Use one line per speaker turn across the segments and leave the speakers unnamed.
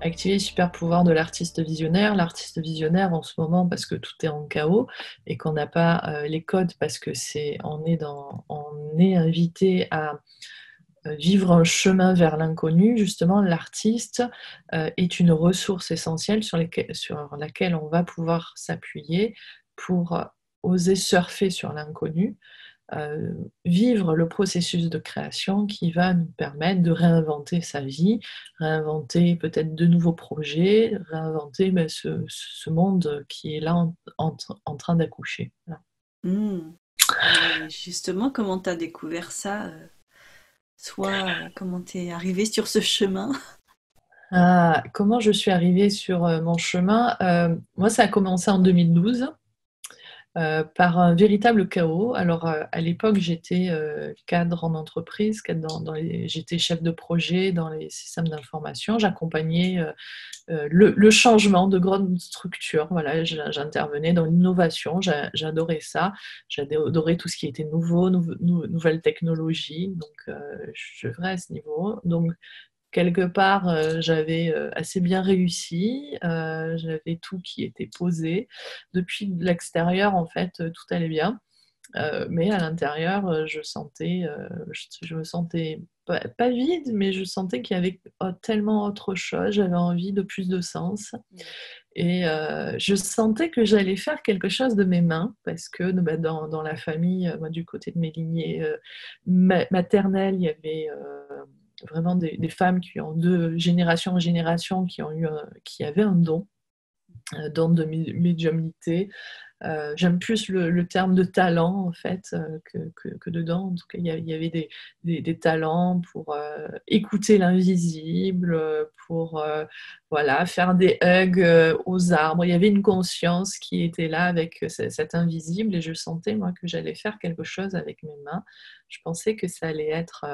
activer les super pouvoirs de l'artiste visionnaire. L'artiste visionnaire en ce moment, parce que tout est en chaos et qu'on n'a pas les codes, parce que on est invité à vivre un chemin vers l'inconnu. Justement, l'artiste est une ressource essentielle sur laquelle on va pouvoir s'appuyer pour oser surfer sur l'inconnu, vivre le processus de création qui va nous permettre de réinventer sa vie, réinventer peut-être de nouveaux projets, réinventer ce monde qui est là en train d'accoucher. Voilà.
Et justement, comment tu as découvert ça? Soit comment tu es arrivé sur ce chemin?
Ah, comment je suis arrivée sur mon chemin? Moi, ça a commencé en 2012. Par un véritable chaos. Alors, à l'époque, j'étais cadre en entreprise, j'étais chef de projet dans les systèmes d'information. J'accompagnais le changement de grandes structures. Voilà, j'intervenais dans l'innovation. J'adorais ça. J'adorais tout ce qui était nouvelles technologies. Donc, je vrai à ce niveau. Donc, quelque part, j'avais assez bien réussi, j'avais tout qui était posé. Depuis l'extérieur, en fait, tout allait bien, mais à l'intérieur, je me sentais pas vide, mais je sentais qu'il y avait tellement autre chose. J'avais envie de plus de sens et je sentais que j'allais faire quelque chose de mes mains parce que bah, dans la famille, moi, du côté de mes lignées maternelles, il y avait vraiment des femmes qui ont de génération en génération qui avaient un don de médiumnité. J'aime plus le terme de talent, en fait, que de don. En tout cas, il y avait des talents pour écouter l'invisible, pour voilà, faire des hugs aux arbres. Il y avait une conscience qui était là avec cet invisible et je sentais, moi, que j'allais faire quelque chose avec mes mains. Je pensais que ça allait être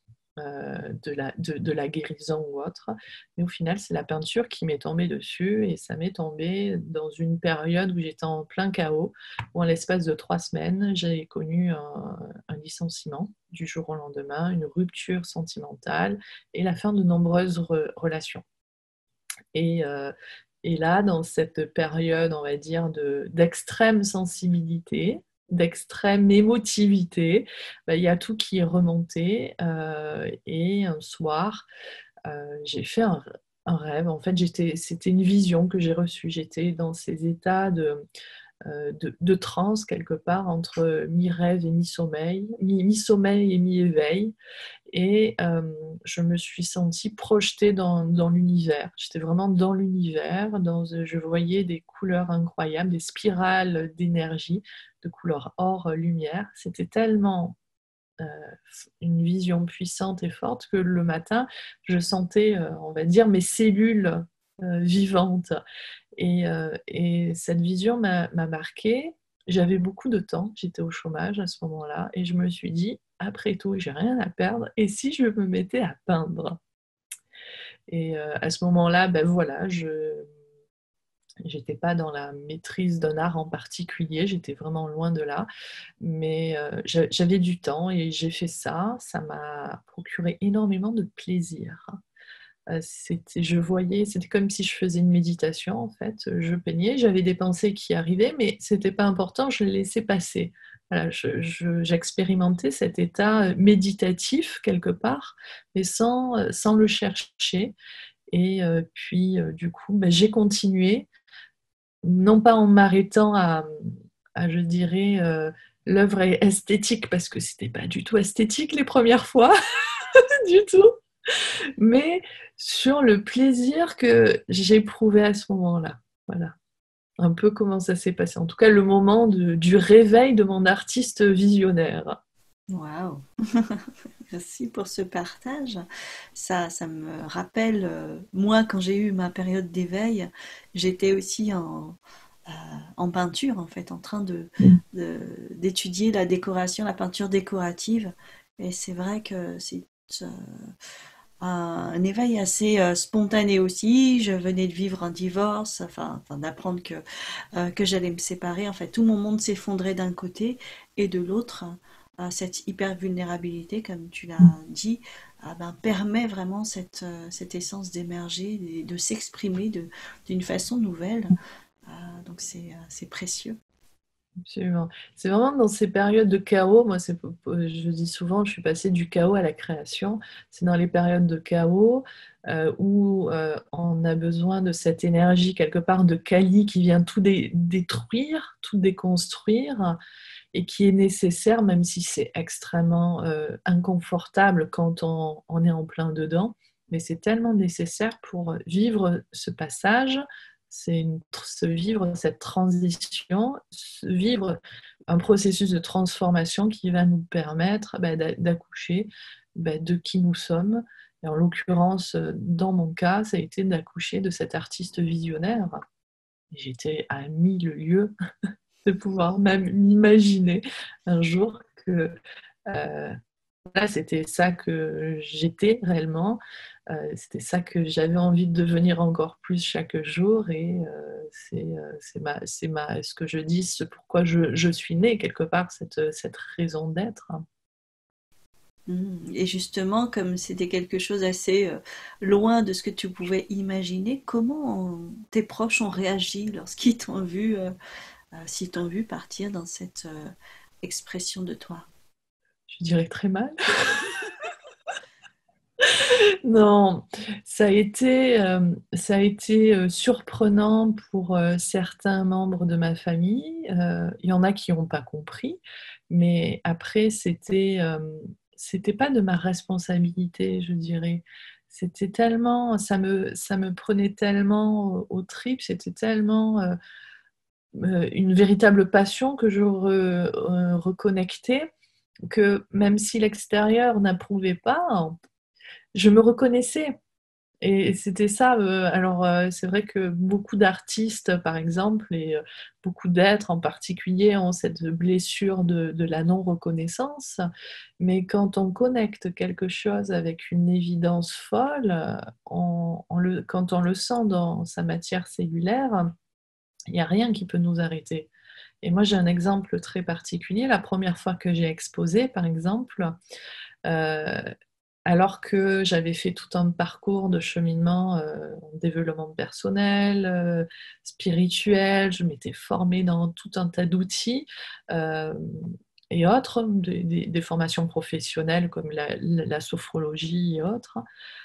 de la guérison ou autre. Mais au final, c'est la peinture qui m'est tombée dessus et ça m'est tombé dans une période où j'étais en plein chaos, où en l'espace de 3 semaines, j'ai connu un licenciement du jour au lendemain, une rupture sentimentale et la fin de nombreuses relations. Et, euh, et là, dans cette période, on va dire, d'extrême sensibilité, d'extrême émotivité, bah, il y a tout qui est remonté. Et un soir, j'ai fait un rêve. En fait, c'était une vision que j'ai reçue. J'étais dans ces états de transe quelque part entre mi-rêve et mi-sommeil, mi-sommeil et mi-éveil. Et je me suis sentie projetée dans l'univers. J'étais vraiment dans l'univers. Je voyais des couleurs incroyables, des spirales d'énergie, de couleur or-lumière. C'était tellement euh, une vision puissante et forte que le matin, je sentais, on va dire, mes cellules vivantes. Et cette vision m'a marquée. J'avais beaucoup de temps, j'étais au chômage à ce moment-là, et je me suis dit, après tout, j'ai rien à perdre, et si je me mettais à peindre? Et à ce moment-là, ben voilà, je n'étais pas dans la maîtrise d'un art en particulier, j'étais vraiment loin de là, mais j'avais du temps et j'ai fait ça. Ça m'a procuré énormément de plaisir. C'était comme si je faisais une méditation en fait. Je peignais, j'avais des pensées qui arrivaient, mais c'était pas important, je les laissais passer. Voilà, j'expérimentais cet état méditatif quelque part, mais sans le chercher. Et puis du coup, ben, j'ai continué, non pas en m'arrêtant je dirais, l'œuvre est esthétique, parce que c'était pas du tout esthétique les premières fois, du tout, mais sur le plaisir que j'éprouvais à ce moment-là. Voilà, un peu comment ça s'est passé. En tout cas, le moment du réveil de mon artiste visionnaire.
Waouh! Merci pour ce partage. Ça me rappelle, moi, quand j'ai eu ma période d'éveil, j'étais aussi en peinture, en fait, en train d'étudier la décoration, la peinture décorative. Et c'est vrai que c'est un éveil assez spontané aussi. Je venais de vivre un divorce, enfin d'apprendre que j'allais me séparer. En fait, tout mon monde s'effondrait d'un côté et de l'autre, cette hyper vulnérabilité, comme tu l'as dit, permet vraiment cette essence d'émerger et de s'exprimer d'une façon nouvelle. Donc c'est précieux.
Absolument. C'est vraiment dans ces périodes de chaos, moi, je dis souvent, je suis passée du chaos à la création. C'est dans les périodes de chaos où on a besoin de cette énergie, quelque part, de Kali qui vient tout détruire, tout déconstruire, et qui est nécessaire, même si c'est extrêmement inconfortable quand on est en plein dedans. Mais c'est tellement nécessaire pour vivre ce passage, se vivre cette transition, vivre un processus de transformation qui va nous permettre d'accoucher de qui nous sommes. Et en l'occurrence, dans mon cas, ça a été d'accoucher de cet artiste visionnaire. J'étais à 1000 lieues de pouvoir même m'imaginer un jour que là, c'était ça que j'étais réellement, c'était ça que j'avais envie de devenir encore plus chaque jour, et ce que je dis, c'est pourquoi je suis née, quelque part, cette raison d'être.
Et justement, comme c'était quelque chose assez loin de ce que tu pouvais imaginer, comment tes proches ont réagi lorsqu'ils t'ont vu, s'ils t'ont vu partir dans cette expression de toi?
Je dirais très mal. Non, ça a été surprenant pour certains membres de ma famille. Il y en a qui n'ont pas compris, mais après, c'était pas de ma responsabilité, je dirais. C'était tellement, ça me prenait tellement aux tripes, c'était tellement une véritable passion que je reconnectais, que même si l'extérieur n'approuvait pas, je me reconnaissais. Et c'était ça. Alors, c'est vrai que beaucoup d'artistes, par exemple, et beaucoup d'êtres en particulier, ont cette blessure de la non-reconnaissance. Mais quand on connecte quelque chose avec une évidence folle, quand on le sent dans sa matière cellulaire, il n'y a rien qui peut nous arrêter. Et moi, j'ai un exemple très particulier. La première fois que j'ai exposé, par exemple, euh, alors que j'avais fait tout un parcours de cheminement en développement personnel, spirituel, je m'étais formée dans tout un tas d'outils euh, et autres, des formations professionnelles comme la sophrologie et autres.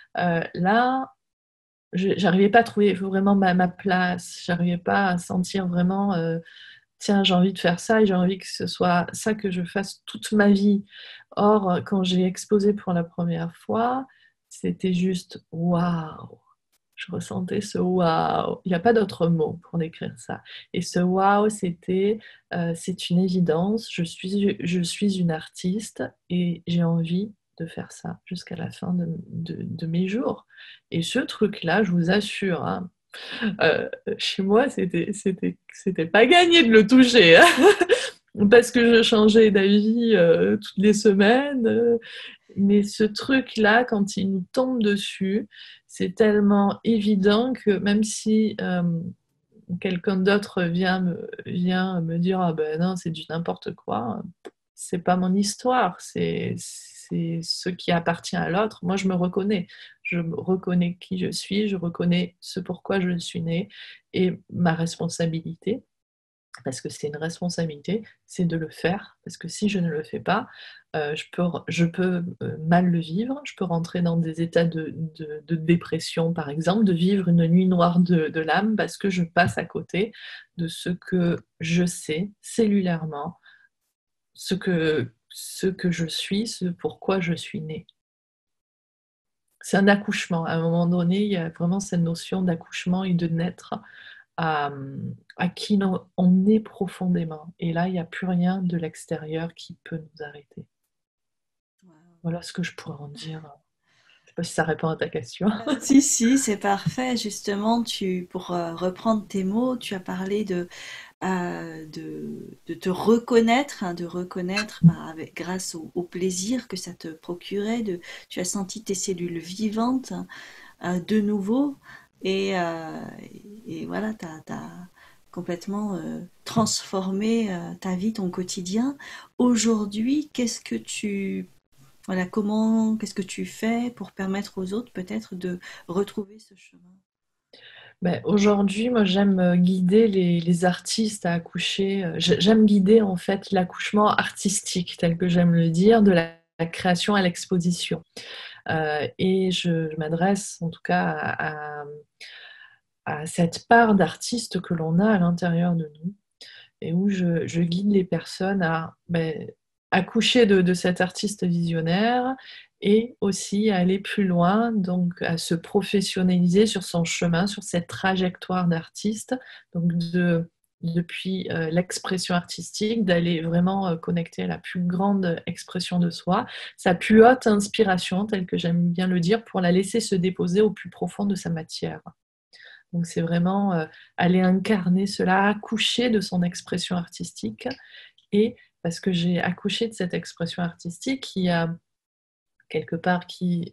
Là, j'arrivais pas à trouver vraiment ma place, j'arrivais pas à sentir vraiment, tiens, j'ai envie de faire ça et j'ai envie que ce soit ça que je fasse toute ma vie. Or, quand j'ai exposé pour la première fois, c'était juste waouh! Je ressentais ce waouh! Il n'y a pas d'autre mot pour décrire ça. Et ce waouh, c'est une évidence. Je suis une artiste et j'ai envie de faire ça jusqu'à la fin de mes jours. Et ce truc-là, je vous assure, hein, chez moi, c'était pas gagné de le toucher, hein, parce que je changeais d'avis toutes les semaines. Mais ce truc-là, quand il nous tombe dessus, c'est tellement évident que même si quelqu'un d'autre vient me dire ah ben non, c'est du n'importe quoi, c'est pas mon histoire, c'est ce qui appartient à l'autre. Moi, je me reconnais. Je me reconnais qui je suis, je reconnais ce pourquoi je suis née, et ma responsabilité, parce que c'est une responsabilité, c'est de le faire. Parce que si je ne le fais pas, je peux mal le vivre, je peux rentrer dans des états de dépression, par exemple, de vivre une nuit noire de l'âme parce que je passe à côté de ce que je sais cellulairement, ce que je suis, ce pourquoi je suis née. C'est un accouchement. À un moment donné, il y a vraiment cette notion d'accouchement et de naître à, à qui on est profondément. Et là, il n'y a plus rien de l'extérieur qui peut nous arrêter. Voilà ce que je pourrais en dire. Je ne sais pas si ça répond à ta question.
Si, si, c'est parfait. Justement, pour reprendre tes mots, tu as parlé de te reconnaître, hein, de reconnaître grâce au plaisir que ça te procurait. Tu as senti tes cellules vivantes de nouveau et, et voilà, tu as complètement transformé ta vie, ton quotidien. Aujourd'hui, qu'est-ce que tu Voilà, qu'est-ce que tu fais pour permettre aux autres peut-être de retrouver ce chemin?
Ben, aujourd'hui, moi, j'aime guider les artistes à accoucher. J'aime guider en fait l'accouchement artistique, tel que j'aime le dire, de la création à l'exposition. Et je m'adresse en tout cas à cette part d'artiste que l'on a à l'intérieur de nous et où je guide les personnes à accoucher de cet artiste visionnaire et aussi à aller plus loin, donc à se professionnaliser sur son chemin, sur cette trajectoire d'artiste, donc depuis l'expression artistique, d'aller vraiment connecter à la plus grande expression de soi, sa plus haute inspiration, telle que j'aime bien le dire, pour la laisser se déposer au plus profond de sa matière. Donc c'est vraiment aller incarner cela, accoucher de son expression artistique. Et parce que j'ai accouché de cette expression artistique qui a quelque part, qui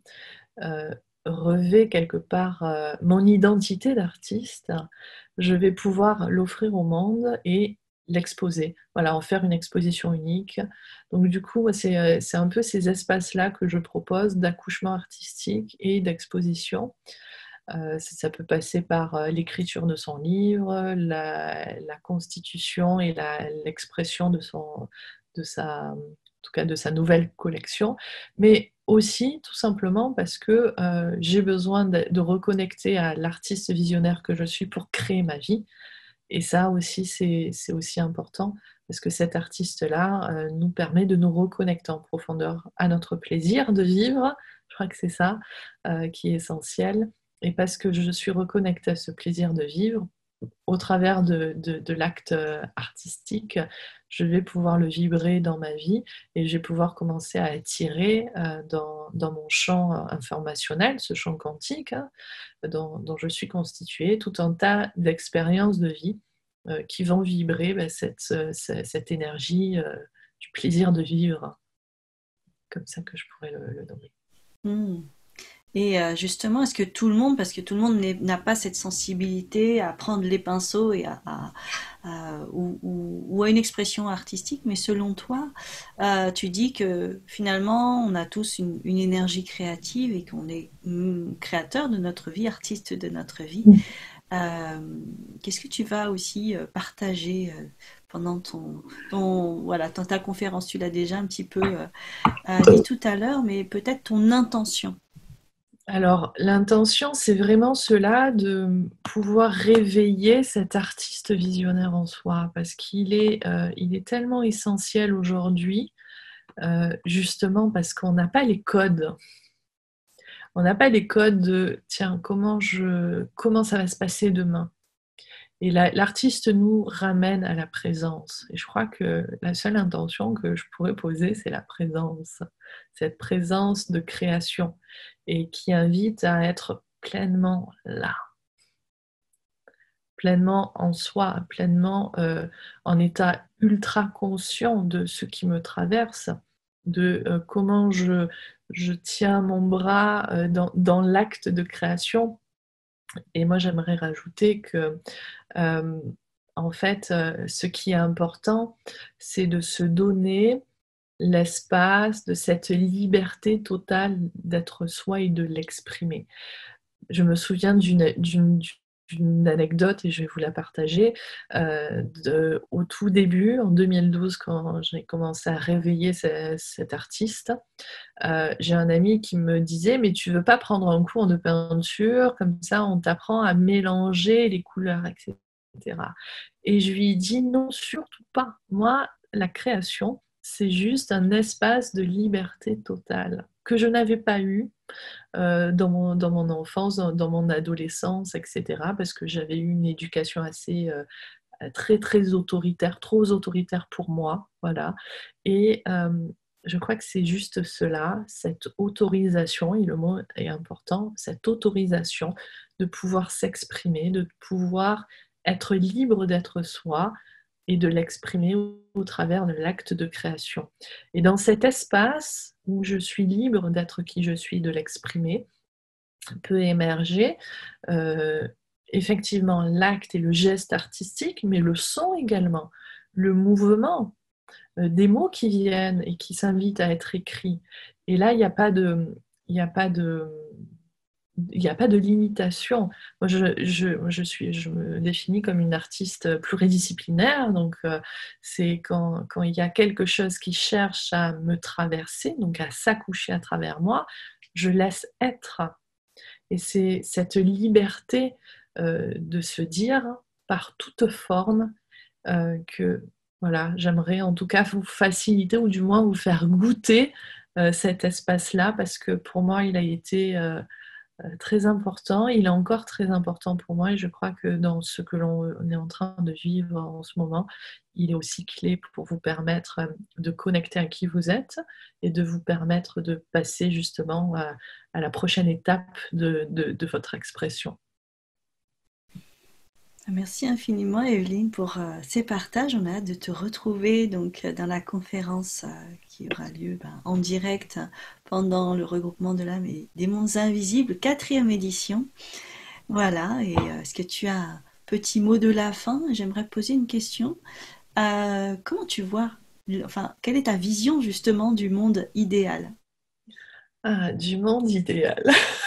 revêt quelque part mon identité d'artiste, je vais pouvoir l'offrir au monde et l'exposer. Voilà, en faire une exposition unique. Donc du coup, c'est un peu ces espaces-là que je propose d'accouchement artistique et d'exposition. Ça peut passer par l'écriture de son livre, la constitution et l'expression en tout cas de sa nouvelle collection, mais aussi tout simplement parce que j'ai besoin de reconnecter à l'artiste visionnaire que je suis pour créer ma vie. Et ça aussi, c'est aussi important parce que cet artiste-là nous permet de nous reconnecter en profondeur à notre plaisir de vivre. Je crois que c'est ça qui est essentiel. Et parce que je suis reconnectée à ce plaisir de vivre, au travers de l'acte artistique, je vais pouvoir le vibrer dans ma vie et je vais pouvoir commencer à attirer dans mon champ informationnel, ce champ quantique dont je suis constituée, tout un tas d'expériences de vie qui vont vibrer cette énergie du plaisir de vivre, comme ça que je pourrais le nommer.
Hmm. Et justement, est-ce que tout le monde, parce que tout le monde n'a pas cette sensibilité à prendre les pinceaux et ou à une expression artistique, mais selon toi, tu dis que finalement, on a tous une énergie créative et qu'on est créateur de notre vie, artiste de notre vie. Euh, Qu'est-ce que tu vas aussi partager pendant voilà, dans ta conférence? Tu l'as déjà un petit peu dit tout à l'heure, mais peut-être ton intention.
Alors, l'intention, c'est vraiment cela de pouvoir réveiller cet artiste visionnaire en soi, parce il est tellement essentiel aujourd'hui, justement parce qu'on n'a pas les codes. On n'a pas les codes de, tiens, comment ça va se passer demain? Et l'artiste nous ramène à la présence. Et je crois que la seule intention que je pourrais poser, c'est la présence. Cette présence de création et qui invite à être pleinement là, pleinement en soi, pleinement en état ultra conscient de ce qui me traverse, de comment je tiens mon bras dans l'acte de création. Et moi, j'aimerais rajouter que euh, en fait, ce qui est important, c'est de se donner l'espace de cette liberté totale d'être soi et de l'exprimer. Je me souviens d'une anecdote et je vais vous la partager. Au tout début, en 2012, quand j'ai commencé à réveiller cet artiste, j'ai un ami qui me disait mais tu veux pas prendre un cours de peinture, comme ça on t'apprend à mélanger les couleurs, etc. Et je lui ai dit non, surtout pas. Moi, la création, c'est juste un espace de liberté totale que je n'avais pas eu dans mon enfance, dans mon adolescence, etc. Parce que j'avais eu une éducation assez très très autoritaire, trop autoritaire pour moi, voilà. Et je crois que c'est juste cela, cette autorisation, et le mot est important, cette autorisation de pouvoir s'exprimer, de pouvoir être libre d'être soi et de l'exprimer au travers de l'acte de création. Et dans cet espace où je suis libre d'être qui je suis, de l'exprimer, peut émerger euh, effectivement l'acte et le geste artistique, mais le son également, le mouvement. des mots qui viennent et qui s'invitent à être écrits. Et là, il n'y a pas de, il n'y a pas de, il n'y a pas de limitation. Moi, je me définis comme une artiste pluridisciplinaire. Donc, c'est quand il y a quelque chose qui cherche à me traverser, donc à s'accoucher à travers moi, je laisse être. Et c'est cette liberté de se dire par toute forme que voilà, j'aimerais en tout cas vous faciliter ou du moins vous faire goûter cet espace-là parce que pour moi, il a été très important. Il est encore très important pour moi et je crois que dans ce que l'on est en train de vivre en ce moment, il est aussi clé pour vous permettre de connecter à qui vous êtes et de vous permettre de passer justement à la prochaine étape de votre expression.
Merci infiniment, Evelyne, pour ces partages. On a hâte de te retrouver donc dans la conférence qui aura lieu en direct pendant le regroupement de l'âme et des mondes invisibles, 4e édition. Voilà, et est-ce que tu as un petit mot de la fin? J'aimerais poser une question. Comment tu vois, enfin, quelle est ta vision justement du monde idéal?
Ah, du monde idéal.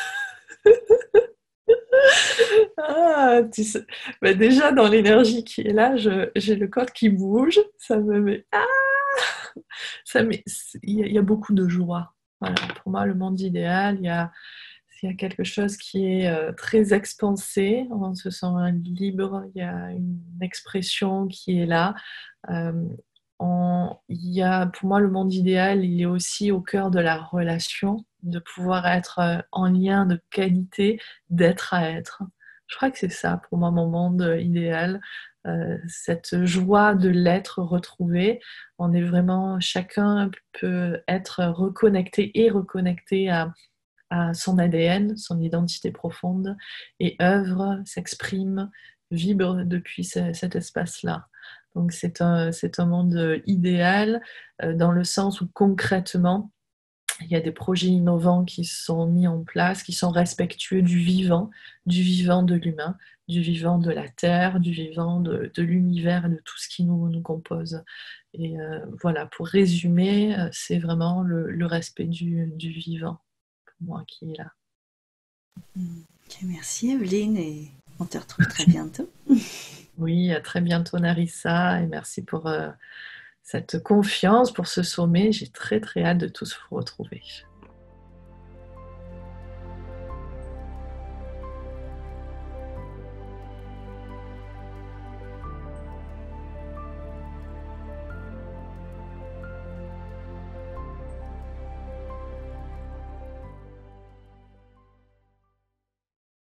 Ah, tu sais, bah déjà dans l'énergie qui est là, j'ai le corps qui bouge, ça me met ça met, il y a beaucoup de joie. Voilà, pour moi, le monde idéal, il y a quelque chose qui est très expansé, on se sent libre, il y a une expression qui est là. Euh, il y a, pour moi, le monde idéal, il est aussi au cœur de la relation, de pouvoir être en lien de qualité, d'être à être. Je crois que c'est ça, pour moi, mon monde idéal. Cette joie de l'être retrouvé. On est vraiment, chacun peut être reconnecté et reconnecté à son ADN, son identité profonde, et œuvre, s'exprime, vibre depuis cet espace-là. Donc c'est un monde idéal dans le sens où concrètement, il y a des projets innovants qui sont mis en place, qui sont respectueux du vivant de l'humain, du vivant de la Terre, du vivant de l'univers et de tout ce qui nous compose. Et voilà, pour résumer, c'est vraiment le respect du vivant, pour moi, qui est là.
Ok, merci Evelyne et on te retrouve très bientôt.
Oui, à très bientôt Narissa et merci pour cette confiance, pour ce sommet. J'ai très très hâte de tous vous retrouver.